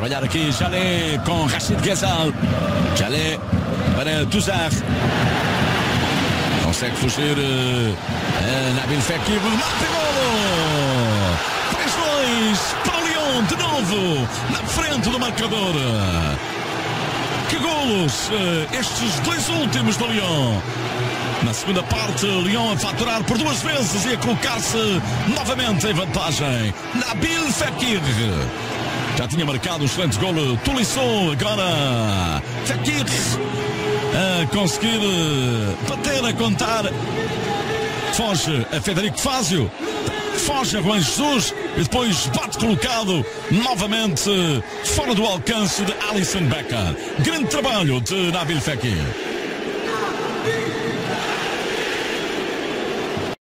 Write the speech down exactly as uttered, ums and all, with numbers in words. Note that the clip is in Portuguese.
trabalhar aqui Jalé com Rachid Ghezal. Jalé para Touzard. Consegue fugir uh, Nabil Fekir. Mata golo! três dois para o Lyon, de novo na frente do marcador. Que golos uh, estes dois últimos do Lyon. Na segunda parte, Lyon a faturar por duas vezes e a colocar-se novamente em vantagem. Nabil Fekir já tinha marcado um excelente golo. Tolisso, agora Fekir a conseguir bater, a contar. Foge a Federico Fázio, foge a Juan Jesus e depois bate colocado novamente fora do alcance de Alisson Becker. Grande trabalho de Nabil Fekir.